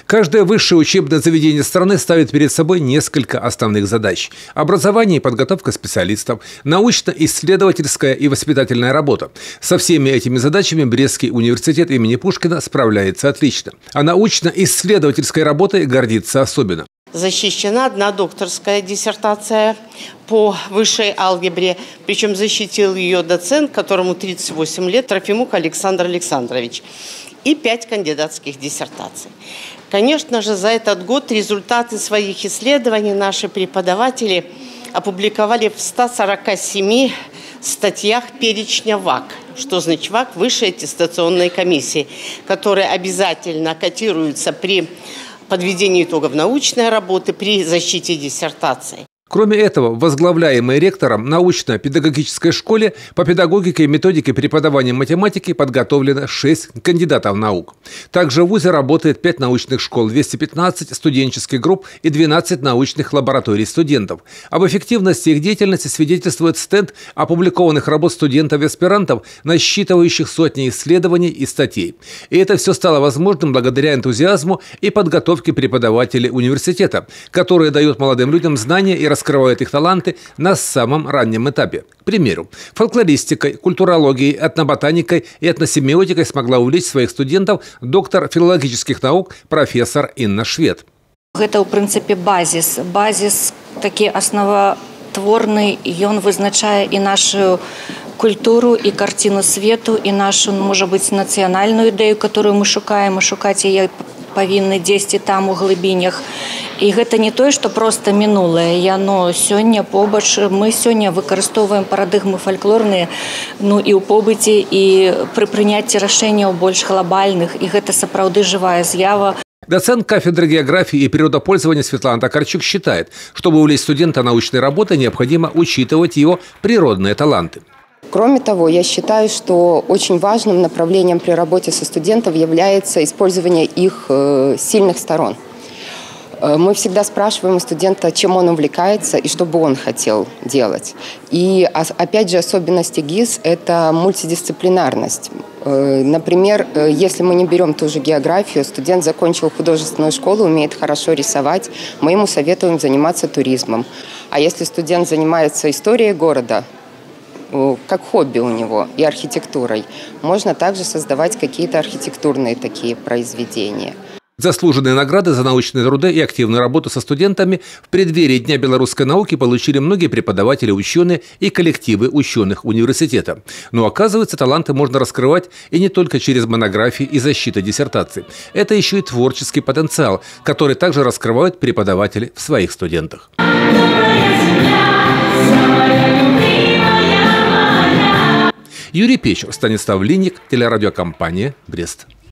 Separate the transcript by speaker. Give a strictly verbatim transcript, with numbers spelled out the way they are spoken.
Speaker 1: Каждое высшее учебное заведение страны ставит перед собой несколько основных задач. Образование и подготовка специалистов, научно-исследовательская и воспитательная работа. Со всеми этими задачами Брестский университет имени Пушкина справляется отлично. А научно-исследовательской работой гордится особенно.
Speaker 2: Защищена одна докторская диссертация по высшей алгебре, причем защитил ее доцент, которому тридцать восемь лет, Трофимук Александр Александрович, и пять кандидатских диссертаций. Конечно же, за этот год результаты своих исследований наши преподаватели опубликовали в ста сорока семи статьях перечня ВАК. Что значит ВАК? Высшей аттестационной комиссии, которые обязательно котируются при подведении итогов научной работы, при защите диссертации.
Speaker 1: Кроме этого, возглавляемой ректором научно-педагогической школе по педагогике и методике преподавания математики подготовлено шесть кандидатов наук. Также в вузе работает пять научных школ, двести пятнадцать студенческих групп и двенадцать научных лабораторий студентов. Об эффективности их деятельности свидетельствует стенд опубликованных работ студентов и аспирантов, насчитывающих сотни исследований и статей. И это все стало возможным благодаря энтузиазму и подготовке преподавателей университета, которые дают молодым людям знания и раскрывают их таланты на самом раннем этапе. К примеру, фольклористикой, культурологией, этноботаникой и этносемиотикой смогла увлечь своих студентов доктор филологических наук профессор Инна Швед.
Speaker 3: Это, в принципе, базис. Базис такі основотворний, ён визначає і нашу культуру, і картину світу, і нашу, може бути, національну ідею, яку ми шукаємо, шукати її повинні десь там у глибинях. І гэта не тое, што проста мінулае. Яно сёння побач, мы сёння выкарыстоўваем парадыгмы фальклорныя, ну і ў побыце, і пры прыняцці рашэнняў больш глобальных, і гэта сапраўды жывая з'ява.
Speaker 1: Доцент кафедры географии и природопользования Светлана Токарчук считает, чтобы увлечь студента научной работой, необходимо учитывать его природные таланты.
Speaker 4: Кроме того, я считаю, что очень важным направлением при работе со студентами является использование их сильных сторон. Мы всегда спрашиваем у студента, чем он увлекается и что бы он хотел делать. И опять же особенности ГИС – это мультидисциплинарность. Например, если мы не берем ту же географию, студент закончил художественную школу, умеет хорошо рисовать, мы ему советуем заниматься туризмом. А если студент занимается историей города, как хобби у него, и архитектурой, можно также создавать какие-то архитектурные такие произведения.
Speaker 1: Заслуженные награды за научные труды и активную работу со студентами в преддверии Дня белорусской науки получили многие преподаватели, ученые и коллективы ученых университета. Но оказывается, таланты можно раскрывать и не только через монографии и защиту диссертаций. Это еще и творческий потенциал, который также раскрывают преподаватели в своих студентах. Юрий Печор, Станислав Линник, телерадиокомпания «Брест».